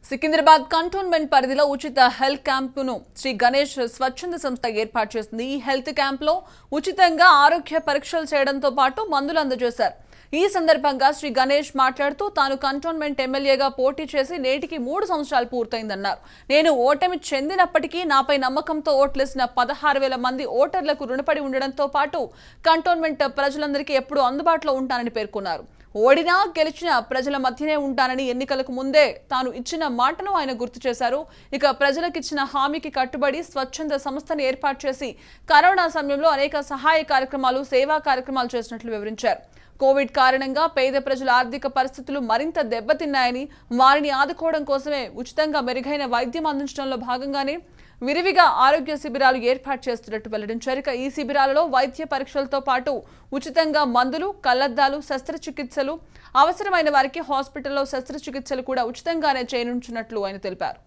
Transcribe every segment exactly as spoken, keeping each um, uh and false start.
Secunderabad cantonment పరిధిలో ఉచిత health క్యాంపును Shri Ganesh స్వచ్ఛంద సంస్థ ఏర్పాటు చేసింది। ఈ హెల్త్ క్యాంపులో ఉచితంగా ఆరోగ్య పరీక్షలు చేయడంతో పాటు మందులు అందజేశారు। ఈ సందర్భంగా శ్రీ గణేష్ మాట్లాడుతూ తాను కంటోన్మెంట్ ఎమ్మెల్యేగా పోటీ చేసి నేటికి మూడు సంవత్సరాలు పూర్తయిందన్నారు। నేను ఓటమి చెందినప్పటికీ నాపై నమ్మకంతో ఓట్లేసిన పదహారు వేల మంది ఓటర్లకు రుణపడి ఉండడంతో పాటు కంటోన్మెంట్ ప్రజలందరికీ ఎప్పుడూ అందుబాటులో ఉంటానని పేర్కొన్నారు। ఓడినా గెలిచిన ప్రజల మధ్యనే ఉంటానని ఎన్నికలకు ముందే తాను ఇచ్చిన మాటను ఆయన గుర్తు చేశారు। ఇక ప్రజలకు ఇచ్చిన హామీకి కట్టుబడి స్వచ్ఛంద సంస్థను ఏర్పాటు చేసి కరోనా సమయంలో అనేక సహాయ కార్యక్రమాలు సేవా కార్యక్రమాలు చేసినట్లు వివరించారు। కోవిడ్ కారణంగా పేద ప్రజల ఆర్థిక పరిస్థితులు మరింత దెబ్బతిన్నాయని వారిని ఆదుకోవడం కోసమే ఉచితంగా మెరుగైన వైద్యం అందించడంలో భాగంగానే విరివిగా ఆరోగ్య శిబిరాలు ఏర్పాటు చేస్తున్నట్టు వెల్లడించారు। ఇక ఈ శిబిరాలలో వైద్య పరీక్షలతో పాటు ఉచితంగా మందులు, కళ్లద్దాలు, శస్త్రచికిత్సలు, అవసరమైన వారికి హాస్పిటల్లో శస్త్రచికిత్సలు కూడా ఉచితంగానే చేయనుంచున్నట్లు ఆయన తెలిపారు।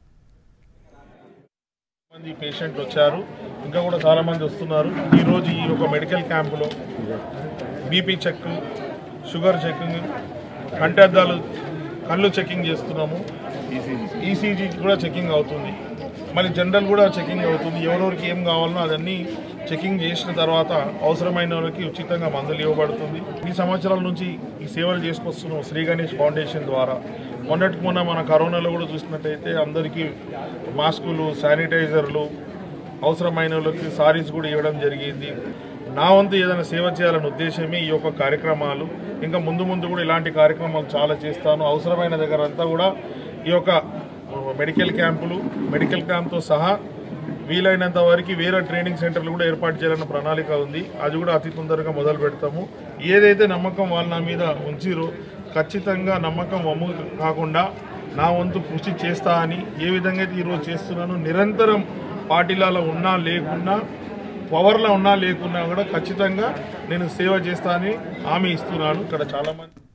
మంది పేషెంట్లు వచ్చారు, ఇంకా కూడా చాలా మంది వస్తున్నారు। ఈ రోజు ఈ ఒక మెడికల్ క్యాంపులో బీపీ చెక్, షుగర్ చెకింగ్, కంటద్దాలు, కళ్ళు చెకింగ్ చేస్తున్నాము। ఈసీజీ కూడా చెకింగ్ అవుతుంది, మళ్ళీ జనరల్ కూడా చెకింగ్ అవుతుంది। ఎవరెవరికి ఏం కావాలనో అదన్నీ చెకింగ్ చేసిన తర్వాత అవసరమైన వాళ్ళకి ఉచితంగా మందులు ఇవ్వబడుతుంది। ఈ సంవత్సరాల నుంచి ఈ సేవలు చేసుకొస్తున్నాం శ్రీ గణేష్ ఫౌండేషన్ ద్వారా। మొన్నటికి మొన్న మన కరోనాలో కూడా చూసినట్టయితే అందరికీ మాస్కులు, శానిటైజర్లు, అవసరమైన వాళ్ళకి సారీస్ కూడా ఇవ్వడం జరిగింది। నా వంతు ఏదైనా సేవ చేయాలనే ఉద్దేశమే ఈ యొక్క కార్యక్రమాలు। ఇంకా ముందు ముందు కూడా ఇలాంటి కార్యక్రమాలు చాలా చేస్తాను। అవసరమైన దగ్గర అంతా కూడా ఈ యొక్క మెడికల్ క్యాంపులు, మెడికల్ క్యాంప్తో సహా వీలైనంత వరకు వేరే ట్రైనింగ్ సెంటర్లు కూడా ఏర్పాటు చేయాలన్న ప్రణాళిక ఉంది। అది కూడా అతి తొందరగా మొదలు పెడతాము। ఏదైతే నమ్మకం వాళ్ళ నా మీద ఉంచిరో ఖచ్చితంగా నమ్మకం వమ్ము కాకుండా నా వంతు కృషి చేస్తా అని ఏ విధంగా అయితే ఈరోజు చేస్తున్నాను, నిరంతరం పార్టీలలో ఉన్నా లేకున్నా, పవర్లో ఉన్నా లేకున్నా కూడా ఖచ్చితంగా నేను సేవ చేస్తా అని హామీ ఇస్తున్నాను। ఇక్కడ చాలామంది